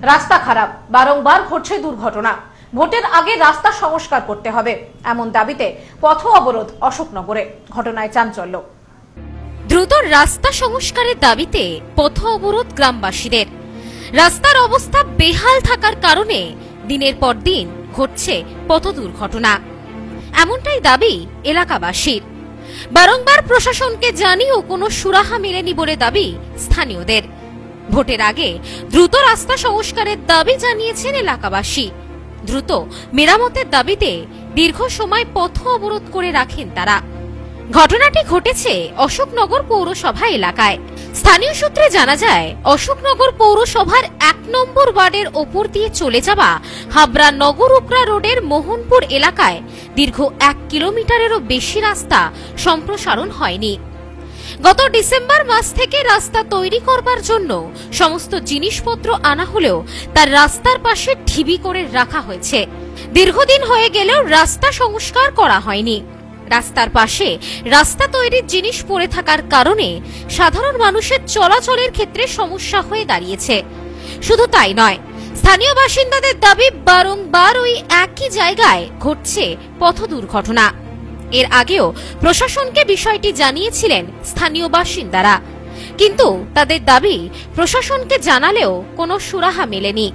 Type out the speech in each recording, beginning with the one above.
রাস্তা খারাপ, বারংবার ঘটছে দুর্ঘটনা। ভোটের আগে রাস্তা সংস্কার করতে হবে, এমন দাবিতে পথ অবরোধ অশোকনগরে। ঘটনায় চাঞ্চল্য। দ্রুত রাস্তা সংস্কারের দাবিতে পথ অবরোধ গ্রামবাসীদের। রাস্তার অবস্থা বেহাল থাকার কারণে দিনের পর দিন ঘটছে পথ দুর্ঘটনা, এমনটাই দাবি এলাকাবাসীর। বারংবার প্রশাসনকে জানিয়েও কোনো সুরাহা মেলেনি বলে দাবি স্থানীয়দের। ভোটের আগে দ্রুত রাস্তা সংস্কারের দাবি জানিয়েছেন এলাকাবাসী। দ্রুত মেরামতের দাবিতে দীর্ঘ সময় পথ অবরোধ করে রাখেন তারা। ঘটনাটি ঘটেছে অশোকনগর পৌরসভা এলাকায়। স্থানীয় সূত্রে জানা যায়, অশোকনগর পৌরসভার 1 নম্বর ওয়ার্ডের ওপর দিয়ে চলে যাওয়া হাবড়া নগর উকরা রোডের মোহনপুর এলাকায় দীর্ঘ 1 কিলোমিটারেরও বেশি রাস্তা সম্প্রসারণ হয়নি। গত ডিসেম্বর মাস থেকে রাস্তা তৈরি করবার জন্য সমস্ত জিনিসপত্র আনা হলেও তার রাস্তার পাশে ঢিবি করে রাখা হয়েছে। দীর্ঘদিন হয়ে গেলেও রাস্তা সংস্কার করা হয়নি। রাস্তার পাশে রাস্তা তৈরির জিনিস পড়ে থাকার কারণে সাধারণ মানুষের চলাচলের ক্ষেত্রে সমস্যা হয়ে দাঁড়িয়েছে। শুধু তাই নয়, স্থানীয় বাসিন্দাদের দাবি বারংবার ওই একই জায়গায় ঘটছে পথ দুর্ঘটনা। এর আগেও প্রশাসনকে বিষয়টি জানিয়েছিলেন স্থানীয় বাসিন্দারা, কিন্তু তাদের দাবি প্রশাসনকে জানালেও কোনো সুরাহা মেলেনি।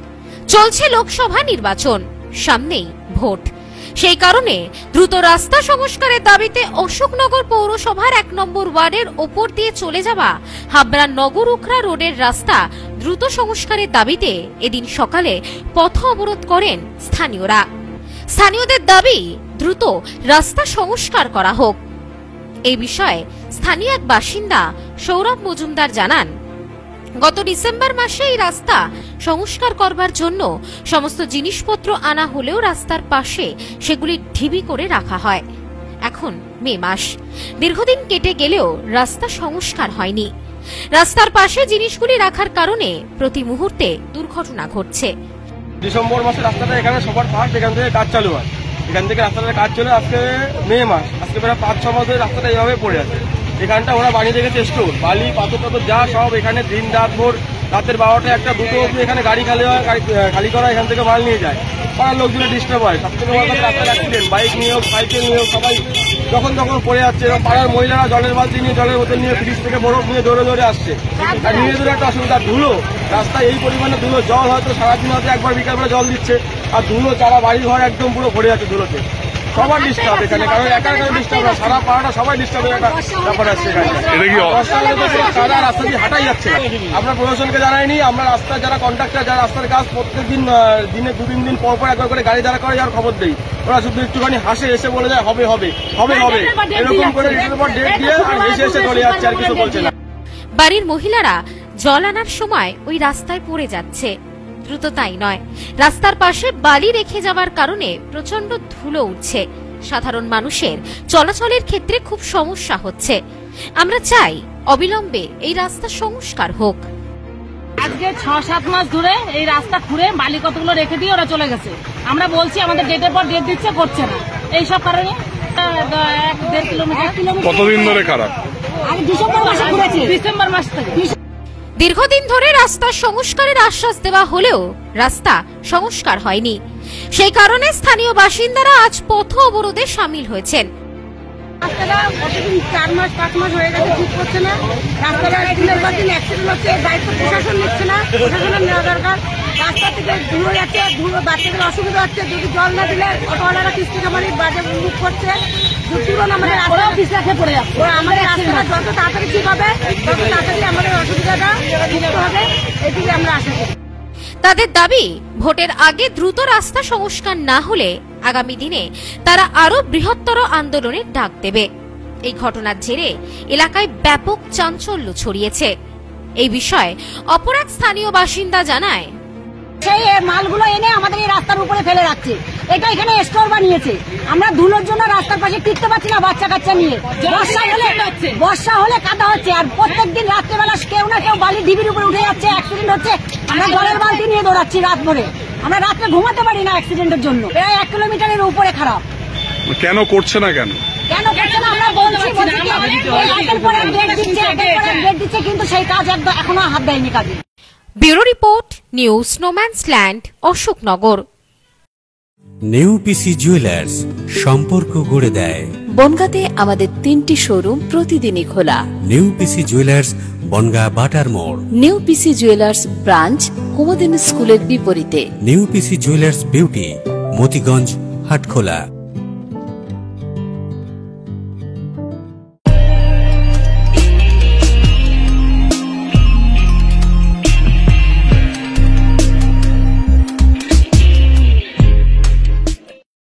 চলছে লোকসভা নির্বাচন, সামনেই ভোট। সেই কারণে দ্রুত রাস্তা সংস্কারের দাবিতে অশোকনগর পৌরসভার 1 নম্বর ওয়ার্ডের ওপর দিয়ে চলে যাওয়া হাবড়া নগর উকরা রোডের রাস্তা দ্রুত সংস্কারের দাবিতে এদিন সকালে পথ অবরোধ করেন স্থানীয়রা। স্থানীয়দের দাবি দ্রুত রাস্তা সংস্কার করা হোক। এই বিষয়ে স্থানীয় এক বাসিন্দা সৌরভ মজুমদার জানান, গত ডিসেম্বর মাসে এই রাস্তা সংস্কার করবার জন্য সমস্ত জিনিসপত্র আনা হলেও রাস্তার পাশে সেগুলি ঢিবি করে রাখা হয়। এখন মে মাস, দীর্ঘদিন কেটে গেলেও রাস্তা সংস্কার হয়নি। রাস্তার পাশে জিনিসগুলি রাখার কারণে প্রতি মুহূর্তে দুর্ঘটনা ঘটছে। ডিসেম্বর মাসে রাস্তাটা এখানে সবার ফার্স্ট এখান থেকে কাজ চালু হয়। এখান থেকে রাস্তাটার কাজ চলে আজকে মে মাস, আজকে প্রায় 5-6 মাস ধরে রাস্তাটা এইভাবে পড়ে আছে। এখানটা ওরা বানিয়ে রেখেছে স্টোর, বালি পাথর যা সব এখানে দিন রাত ভোর, রাতের 12টা 1টা 2টো অবধি এখানে গাড়ি খালি হয়, খালি করা এখান থেকে মাল নিয়ে যায়। পাড়ার লোকগুলো ডিস্টার্ব হয়। সব থেকে বড় কথা রাস্তার অ্যাক্সিডেন্ট, বাইক নিয়ে হোক সাইকেল নিয়ে হোক সবাই যখন তখন পড়ে যাচ্ছে। এবং পাড়ার মহিলারা জলের বালতি নিয়ে, জলের বোতল নিয়ে, ফ্রিজ থেকে বরফ নিয়ে দৌড়ে দৌড়ে আসছে। আর নিয়ে দৌড়ে একটা অসুবিধা, ধুলো রাস্তায় এই পরিমাণে ধুলো, জল হয়তো সারাদিন হয়তো একবার বিকালবেলা জল দিচ্ছে, আর ধুলো চারা বাড়ি ঘর একদম পুরো ভরে যাচ্ছে ধুলোতে। সবার ডিস্টার্ব এখানে, কারণ একা ডিস্টার্ব না, সারা পাড়াটা সবাই ডিস্টার্ব একটা ব্যাপার আসছে এখানে। রাস্তা দিয়ে হাঁটাই যাচ্ছে। আমরা প্রশাসনকে জানাইনি, আমরা রাস্তার যারা কন্ট্রাক্টর, যারা রাস্তার কাজ প্রত্যেক দিন দিনে 2-3 দিন পর একবার করে গাড়ি দাঁড়া করে যাওয়ার খবর দেই। ওরা শুধু একটুখানি হাসে, এসে বলে যায় হবে হবে হবে হবে, এরকম করে ডেটের পর ডেট দিয়ে আর এসে এসে চলে যাচ্ছে, আর কিছু বলছে না। বাড়ির মহিলারা জল আনার সময় ওই রাস্তায় পড়ে যাচ্ছে। দ্রুত তাই নয়, রাস্তার পাশে বালি রেখে যাওয়ার কারণে প্রচন্ড ধুলো উঠছে। সাধারণ মানুষের চলাচলের ক্ষেত্রে খুব সমস্যা হচ্ছে। আমরা চাই অবিলম্বে এই রাস্তা সংস্কার হোক। আজকে 6-7 মাস ধরে এই রাস্তা খুঁড়ে বালি কতগুলো রেখে দিয়ে ওরা চলে গেছে। আমরা বলছি আমাদের ডেটের পর ডেট দিচ্ছে, করছে না। এইসব কারণে 1-1.5 কিলোমিটার। কতদিন ধরে খারাপ? ডিসেম্বর মাস থেকে। দীর্ঘদিন ধরে রাস্তা সংস্কারের আশ্বাস দেওয়া হলেও রাস্তা সংস্কার হয়নি। সেই কারণে স্থানীয় বাসিন্দারা আজ পথ অবরোধে সামিল হয়েছেন। রাস্তাটা কতদিন 4-5 মাস হয়ে গেছে, ঠিক করছে না। রাস্তাটা দিনের পর দিন অ্যাক্সিডেন্ট হচ্ছে, দায়িত্ব প্রশাসন নিচ্ছে না, প্রশাসনের নেওয়া দরকার। রাস্তা থেকে ধুলো যাচ্ছে, ধুলো বাচ্চাদের অসুবিধা হচ্ছে। যদি জল না দিলে অটোওয়ালারা কিস্তি কামারি বাজে মুখ করছে। আমাদের রাস্তাটা পড়ে যাচ্ছে। আমাদের রাস্তাটা যত তাড়াতাড়ি ঠিক হবে, তত তাড়াতাড়ি আমাদের অসুবিধাটা মুক্ত হবে, এদিকে আমরা আশা করি। তাদের দাবি, ভোটের আগে দ্রুত রাস্তা সংস্কার না হলে আগামী দিনে তারা আরো বৃহত্তর আন্দোলনের ডাক দেবে। এই ঘটনার জেরে এলাকায় ব্যাপক চাঞ্চল্য ছড়িয়েছে। এই বিষয়ে অপর এক স্থানীয় বাসিন্দা জানায়, সেই মালগুলো এনে আমাদের এই রাস্তার উপরে ফেলে রাখছে। এটা এখানে স্টোর বানিয়েছে। আমরা ধুলোর জন্য রাস্তার পাশে টিকতে পারছি না, বাচ্চা কাচ্চা নিয়ে। বর্ষা হলে কাদা হচ্ছে, আর প্রত্যেকদিন রাত্রেবেলা কেউ না কেউ বালি ঢিবির উপরে উঠে যাচ্ছে, অ্যাক্সিডেন্ট হচ্ছে। আমরা জলের বালতি নিয়ে দৌড়াচ্ছি রাত ভরে, আমরা রাত্রে ঘুমাতে পারি না অ্যাক্সিডেন্টের জন্য। প্রায় 1 কিলোমিটারের উপরে খারাপ। কেন করছে না? কেন করছে না আমরা বলছি, একের পর এক ডেট দিচ্ছে, কিন্তু সেই কাজ একদম এখনো হাত দেয়নি কাজে। ব্যুরো রিপোর্ট, নিউজ স্নোম্যান্সল্যান্ড, অশোকনগর। নিউ পিসি জুয়েলার্স, সম্পর্ক গড়ে দেয়। বনগাঁতে আমাদের 3টি শোরুম প্রতিদিনই খোলা। New PC jewellers, Bangaon Batar মোড়। New PC jewellers branch, Kumudini স্কুলের বিপরীতে। New PC jewellers beauty, Motiganj, Hatkhola.